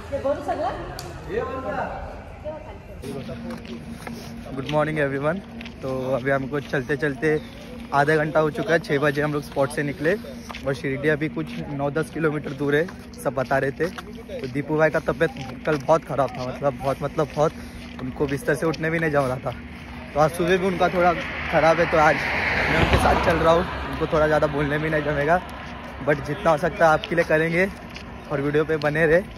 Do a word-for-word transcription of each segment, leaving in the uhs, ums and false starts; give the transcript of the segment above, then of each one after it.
Good morning everyone. तो अभी हमको चलते चलते आधा घंटा हो चुका है। छः बजे हम लोग स्पॉट से निकले और शिरडी अभी कुछ नौ दस किलोमीटर दूर है, सब बता रहे थे। तो दीपू भाई का तबीयत कल बहुत ख़राब था, मतलब बहुत मतलब बहुत उनको बिस्तर से उठने भी नहीं जम रहा था। तो आज सुबह भी उनका थोड़ा ख़राब है, तो आज मैं उनके साथ चल रहा हूँ। उनको थोड़ा ज़्यादा बोलने भी नहीं जमेगा, बट जितना हो सकता है आपके लिए करेंगे और वीडियो पे बने रहे।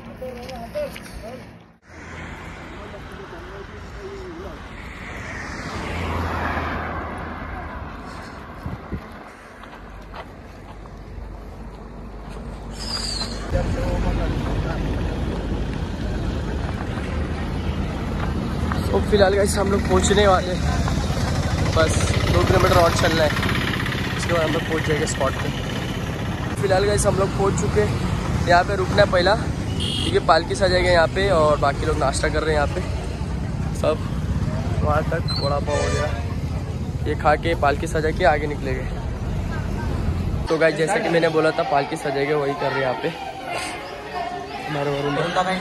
तो फिलहाल गाइस हम लोग पहुंचने वाले, बस दो किलोमीटर और चलना है, उसके बाद हम लोग पहुंच जाएंगे स्पॉट पे। फिलहाल गाइस हम लोग पहुंच चुके हैं। यहाँ पे रुकना है पहला, क्योंकि पालकी सजाएगा यहाँ पे और बाकी लोग नाश्ता कर रहे हैं यहाँ पे सब। वहाँ तक वड़ा पाव हो गया, ये खा के पालकी सजा के आगे निकलेंगे। तो गाइस जैसे कि मैंने बोला था पालकी सजाएगा, वही कर रहे हैं यहाँ पे हमारे वरुण।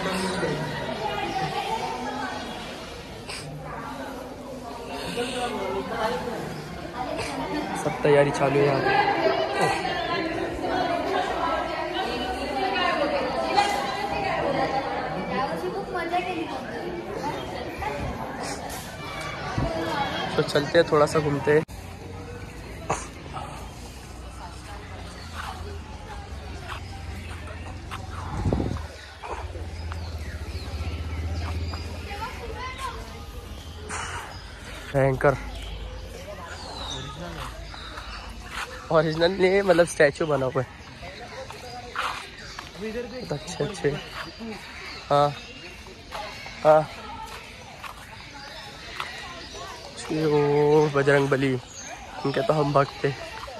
सब तैयारी चालू है यहाँ पे। तो चलते हैं, थोड़ा सा घूमते हैं। भयंकर ओरिजिनल नहीं, मतलब स्टैचू बना हुआ है। अच्छे अच्छे, हाँ हाँ। ओ बजरंग बली, उनके तो हम भक्त थे।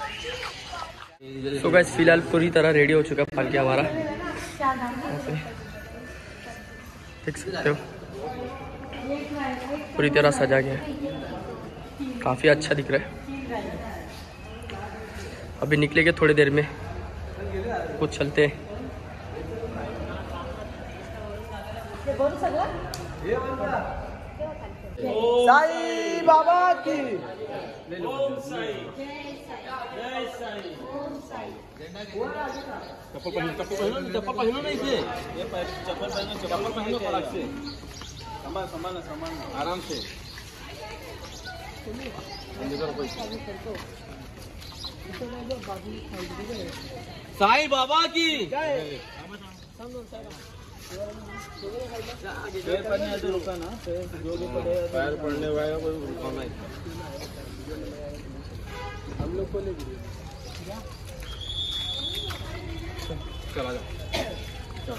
तो गाइस फिलहाल पूरी तरह रेडी हो चुका है पालकी हमारा, देख सकते हो पूरी तरह सजा गया है, काफ़ी अच्छा दिख रहा है। अभी निकलेंगे थोड़ी देर में, कुछ चलते हैं। साई बाबा की ओम साई, जय साई। चप्पल पहनो, चप्पल पहनो, चप्पल पहनो नहीं से, ये चप्पल पहनो, चप्पल पहनो कड़क से, सामान सामान सामान आराम से। साई बाबा की जय। पैर पड़ने तो रुका ना, जो भी पड़े पैर पड़ने वाला कोई रुका नहीं। हम लोग को ले चला जा।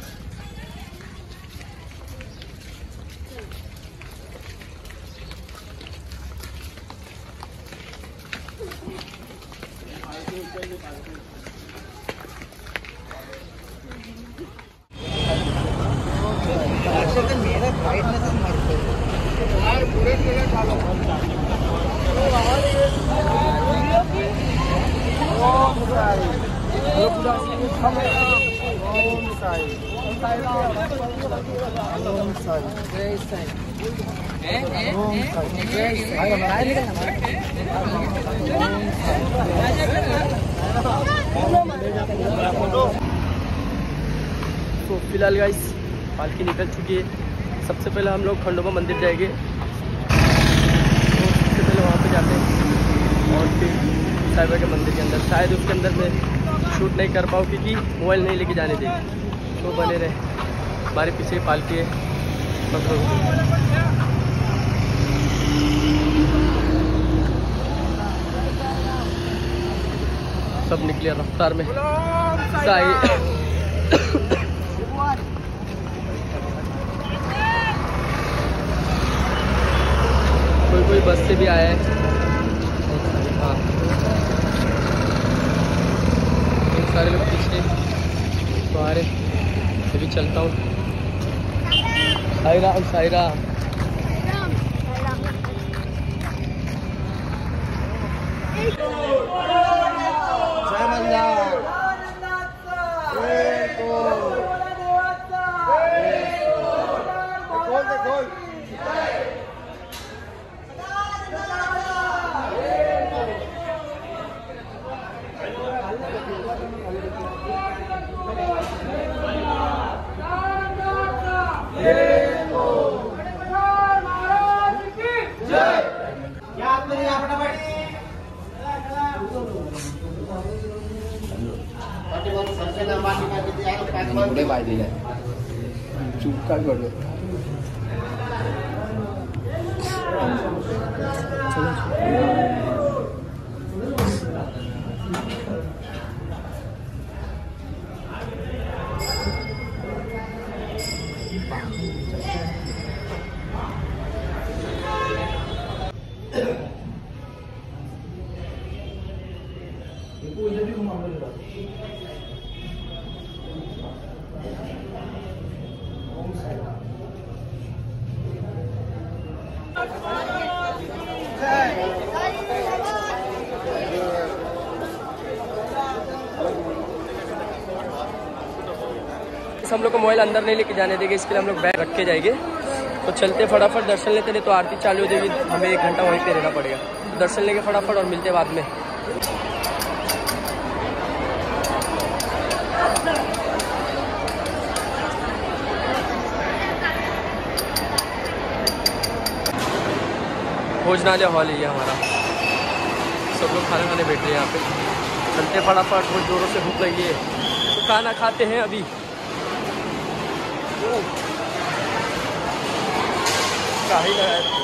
मेरा फाइट में तो मरते पूरे तो फिलहाल गाइस पालकी निकल चुकी है। सबसे पहले हम लोग खंडोबा मंदिर जाएंगे, तो सबसे पहले वहाँ पे जाते हैं और फिर साईं बाबा के मंदिर के अंदर। शायद उसके अंदर मैं शूट नहीं कर पाऊँ क्योंकि मोबाइल नहीं लेके जाने देंगे। तो बने रहे, हमारे पीछे पालकी है। सब निकले रफ्तार में साई। कोई कोई बस से भी आया है। हाँ बहुत सारे लोग पीछे तो आ रहे, मैं भी चलता हूँ। साई राम साई राम। जय मल्हार। बाय दे जाए चुप का कर दो हम लोग को मोबाइल अंदर नहीं लेके जाने देंगे, इसके लिए हम लोग बैग रख के जाएंगे। तो चलते फटाफट दर्शन लेते नहीं तो आरती चालू हो जाएगी, हमें एक घंटा वहीं पे रहना पड़ेगा। तो दर्शन लेके फटाफट और मिलते बाद में। भोजनालय हॉल है ये हमारा, सब लोग खाना खाने बैठ रहे हैं यहाँ पे। चलते फटाफट, बहुत जोरों से भूख लगी है तो खाना खाते हैं अभी। क्या ही लगा है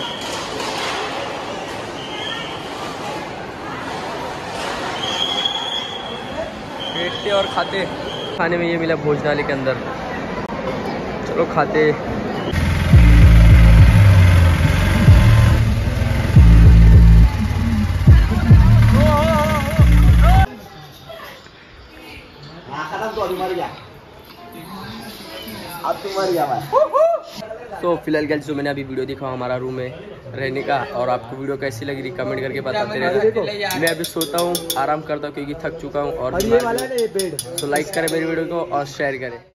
बैठते और खाते। खाने में ये मिला भोजनालय के अंदर, चलो खाते। तो फिलहाल गाइस जो मैंने अभी वीडियो दिखा हमारा रूम में रहने का, और आपको वीडियो कैसी लगी कमेंट करके बताते रहना। मैं अभी सोता हूँ, आराम करता हूँ क्योंकि थक चुका हूँ। और तो लाइक करें मेरी वीडियो को और शेयर करें।